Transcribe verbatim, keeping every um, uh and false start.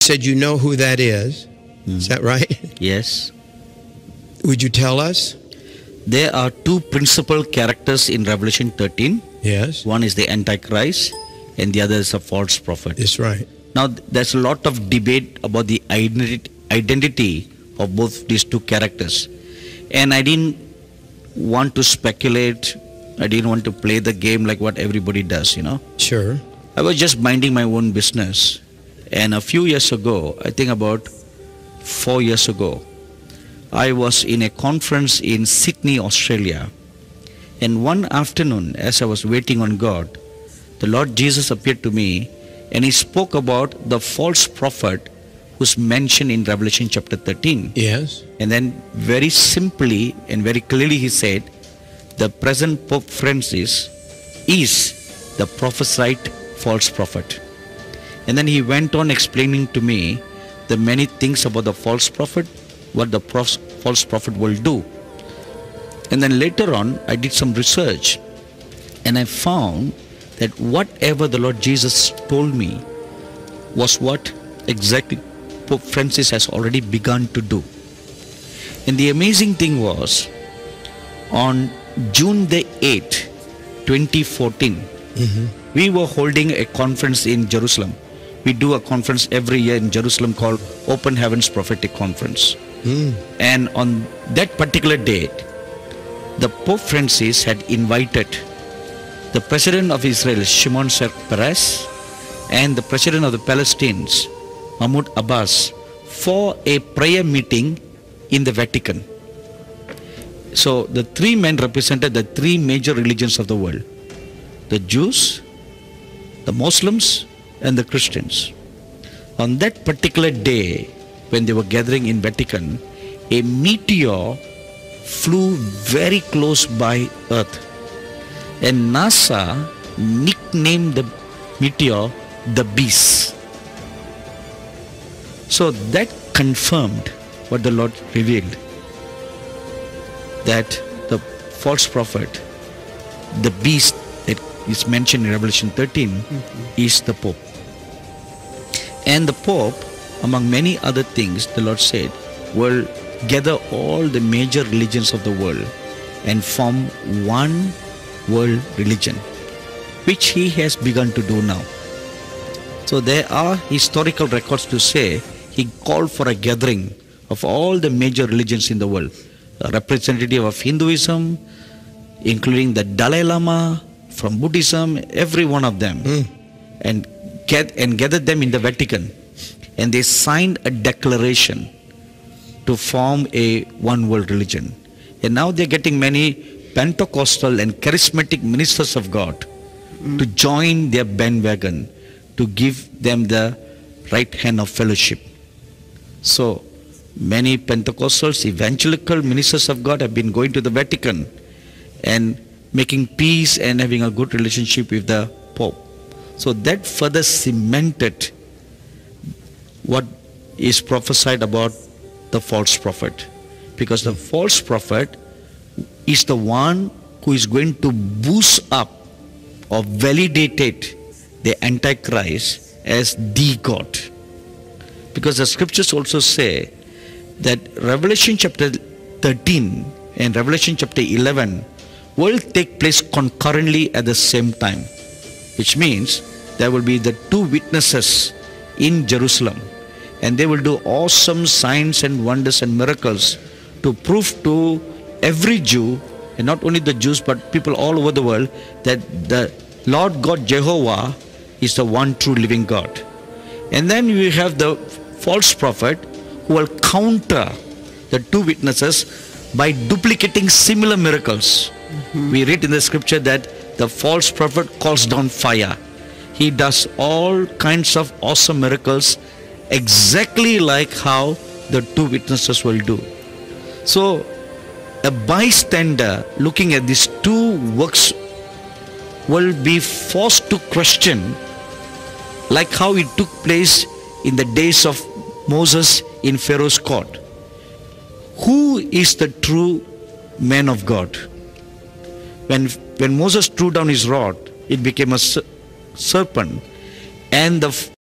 said you know who that is. Mm. Is that right? Yes. Would you tell us? There are two principal characters in Revelation thirteen. Yes. One is the Antichrist and the other is a false prophet. That's right. Now, there's a lot of debate about the identity, identity of both these two characters. And I didn't want to speculate. I didn't want to play the game like what everybody does, you know. Sure. I was just minding my own business. And a few years ago, I think about four years ago, I was in a conference in Sydney, Australia. And one afternoon, as I was waiting on God, the Lord Jesus appeared to me and he spoke about the false prophet who's mentioned in Revelation chapter thirteen. Yes. And then very simply and very clearly he said, the present Pope Francis is the prophesied false prophet. And then he went on explaining to me the many things about the false prophet, what the false prophet will do. And then later on, I did some research and I found that whatever the Lord Jesus told me was what exactly Pope Francis has already begun to do. And the amazing thing was, on June the eighth, twenty fourteen, mm-hmm. we were holding a conference in Jerusalem. We do a conference every year in Jerusalem called Open Heavens Prophetic Conference. Mm. And on that particular date, the Pope Francis had invited the President of Israel, Shimon Peres, and the President of the Palestinians, Mahmoud Abbas, for a prayer meeting in the Vatican. So the three men represented the three major religions of the world: the Jews, the Muslims, and the Christians. On that particular day, when they were gathering in Vatican, a meteor flew very close by Earth. And NASA nicknamed the meteor the Beast. So that confirmed what the Lord revealed, that the false prophet, the beast that is mentioned in Revelation thirteen, mm-hmm. is the Pope. And the Pope, among many other things, the Lord said, will gather all the major religions of the world and form one world religion, which he has begun to do now. So there are historical records to say he called for a gathering of all the major religions in the world, a representative of Hinduism, including the Dalai Lama, from Buddhism, every one of them, mm. and get and gathered them in the Vatican, and they signed a declaration to form a one world religion. And now they're getting many Pentecostal and charismatic ministers of God mm. to join their bandwagon, to give them the right hand of fellowship. So many Pentecostals, evangelical ministers of God have been going to the Vatican and making peace and having a good relationship with the Pope. So that further cemented what is prophesied about the false prophet, because the false prophet is the one who is going to boost up or validate the Antichrist as the God. Because the scriptures also say that Revelation chapter thirteen and Revelation chapter eleven will take place concurrently at the same time, which means there will be the two witnesses in Jerusalem, and they will do awesome signs and wonders and miracles to prove to every Jew, and not only the Jews but people all over the world, that the Lord God Jehovah is the one true living God. And then we have the false prophet who will counter the two witnesses by duplicating similar miracles. Mm-hmm. We read in the scripture that the false prophet calls down fire. He does all kinds of awesome miracles exactly like how the two witnesses will do. So a bystander looking at these two works will be forced to question, like how it took place in the days of Moses in Pharaoh's court. Who is the true man of God? When, when Moses threw down his rod, it became a serpent, and the